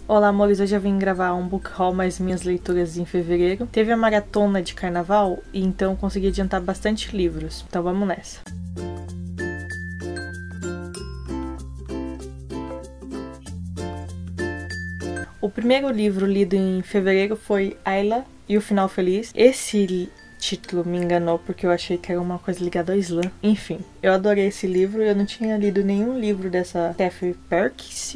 Olá, amores, hoje eu vim gravar um book haul mais minhas leituras em fevereiro. Teve a maratona de carnaval e então consegui adiantar bastante livros, então vamos nessa. O primeiro livro lido em fevereiro foi Ayla e o Final Feliz. Esse título me enganou porque eu achei que era uma coisa ligada ao Islã. Enfim, eu adorei esse livro. Eu não tinha lido nenhum livro dessa Steph Perkins.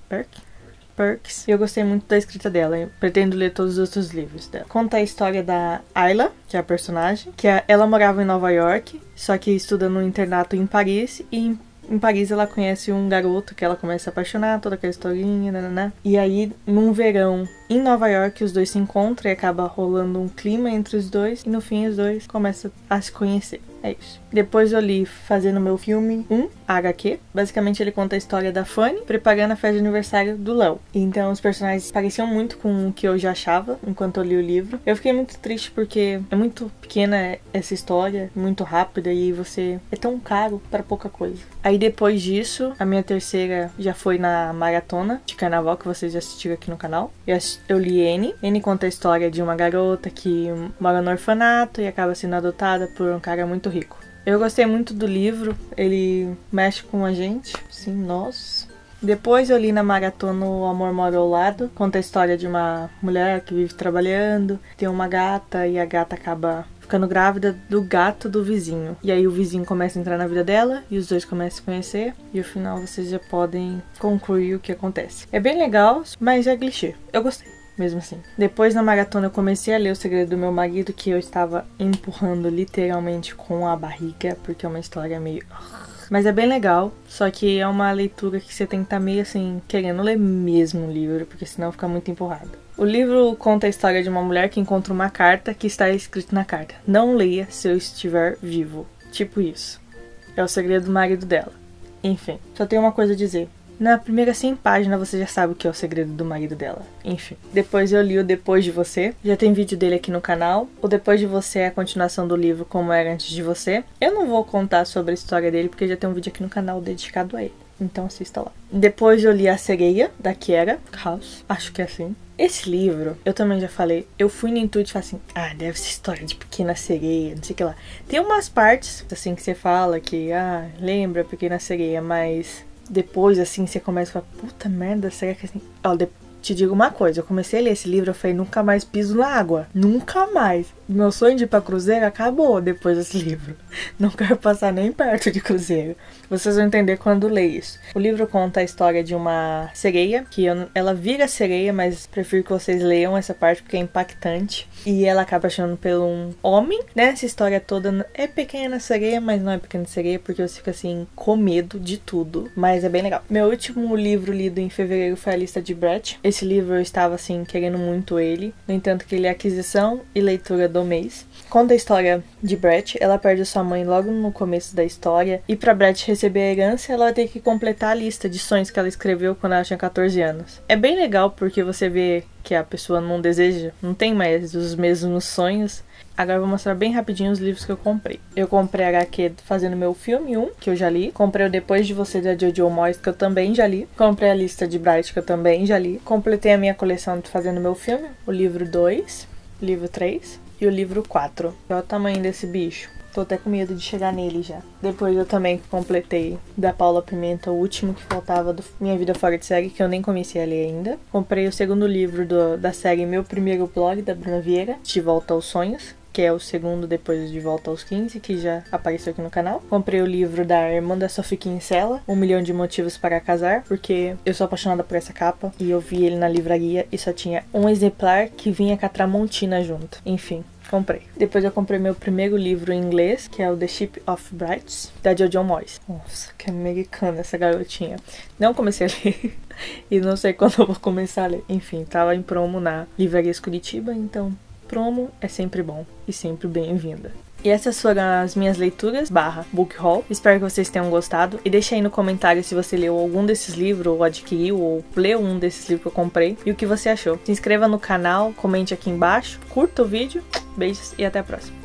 E eu gostei muito da escrita dela. Eu pretendo ler todos os outros livros dela. Conta a história da Ayla, que é a personagem, ela morava em Nova York, só que estuda no internato em Paris, e em Paris ela conhece um garoto que ela começa a se apaixonar, toda aquela historinha, nanana. E aí, num verão em Nova York, os dois se encontram e acaba rolando um clima entre os dois. E no fim, os dois começam a se conhecer. É isso. Depois eu li fazendo meu filme HQ. Basicamente ele conta a história da Fanny preparando a festa de aniversário do Léo. Então os personagens pareciam muito com o que eu já achava enquanto eu li o livro. Eu fiquei muito triste porque é muito pequena essa história, muito rápida e você é tão caro pra pouca coisa. Aí depois disso, a minha terceira já foi na maratona de carnaval que vocês já assistiram aqui no canal. Eu li N. N conta a história de uma garota que mora no orfanato e acaba sendo adotada por um cara muito rico. Eu gostei muito do livro, ele mexe com a gente, sim, nós. Depois eu li na maratona O Amor Mora ao Lado, conta a história de uma mulher que vive trabalhando, tem uma gata e a gata acaba ficando grávida do gato do vizinho. E aí o vizinho começa a entrar na vida dela e os dois começam a se conhecer e no final vocês já podem concluir o que acontece. É bem legal, mas é clichê. Eu gostei. Mesmo assim. Depois na maratona eu comecei a ler O Segredo do Meu Marido, que eu estava empurrando literalmente com a barriga, porque é uma história meio... Mas é bem legal, só que é uma leitura que você tem que estar meio assim, querendo ler mesmo o livro, porque senão fica muito empurrado. O livro conta a história de uma mulher que encontra uma carta que está escrito na carta: não leia se eu estiver vivo. Tipo isso. É o segredo do marido dela. Enfim, só tenho uma coisa a dizer. Na primeira 100 páginas você já sabe o que é o segredo do marido dela. Enfim. Depois eu li o Depois de Você. Já tem vídeo dele aqui no canal. O Depois de Você é a continuação do livro Como Era Antes de Você. Eu não vou contar sobre a história dele porque já tem um vídeo aqui no canal dedicado a ele. Então assista lá. Depois eu li A Sereia, da Kiera House. Acho que é assim. Esse livro, eu também já falei, eu fui no intuito e falei assim, deve ser história de Pequena Sereia, não sei o que lá. Tem umas partes, assim, que você fala que, lembra Pequena Sereia, mas... Depois, assim, você começa a falar, puta merda, será que assim... Ó, te digo uma coisa, eu comecei a ler esse livro, eu falei, nunca mais piso na água. Nunca mais. Meu sonho de ir pra cruzeiro acabou depois desse livro. Não quero passar nem perto de cruzeiro. Vocês vão entender quando ler isso. O livro conta a história de uma sereia, que ela vira sereia, mas prefiro que vocês leiam essa parte porque é impactante. E ela acaba achando por um homem, né? Essa história toda é pequena sereia, mas não é pequena sereia, porque você fica assim, com medo de tudo. Mas é bem legal. Meu último livro lido em fevereiro foi A Lista de Brett. Esse livro eu estava, assim, querendo muito ele. No entanto, que ele é aquisição e leitura do mês. Conta a história de Brett. Ela perde sua mãe logo no começo da história. E pra Brett receber a herança, ela vai ter que completar a lista de sonhos que ela escreveu quando ela tinha 14 anos. É bem legal porque você vê que a pessoa não deseja, não tem mais os mesmos sonhos. Agora eu vou mostrar bem rapidinho os livros que eu comprei. Eu comprei a HQ fazendo meu filme 1, que eu já li. Comprei o Depois de Você, da Jojo Moyes, que eu também já li. Comprei a Lista de Bright, que eu também já li. Completei a minha coleção de Fazendo Meu Filme, o livro 2, o livro 3 e o livro 4. Olha o tamanho desse bicho. Tô até com medo de chegar nele já. Depois eu também completei da Paula Pimenta, o último que faltava do Minha Vida Fora de Série, que eu nem comecei a ler ainda. Comprei o segundo livro da série Meu Primeiro Blog, da Bruna Vieira, De Volta aos Sonhos, que é o segundo depois de Volta aos 15, que já apareceu aqui no canal. Comprei o livro da irmã da Sophie Kinsella, 1 Milhão de Motivos para Casar, porque eu sou apaixonada por essa capa, e eu vi ele na livraria e só tinha um exemplar que vinha com a Tramontina junto. Enfim, comprei. Depois eu comprei meu primeiro livro em inglês, que é o The Ship of Brights, da Jojo Moyes. Nossa, que americana essa garotinha. Não comecei a ler e não sei quando eu vou começar a ler. Enfim, tava em promo na Livraria Curitiba, então promo é sempre bom e sempre bem-vinda. E essas foram as minhas leituras / book haul. Espero que vocês tenham gostado. E deixa aí no comentário se você leu algum desses livros, ou adquiriu, ou leu um desses livros que eu comprei, e o que você achou. Se inscreva no canal, comente aqui embaixo, curta o vídeo. Beijos e até a próxima.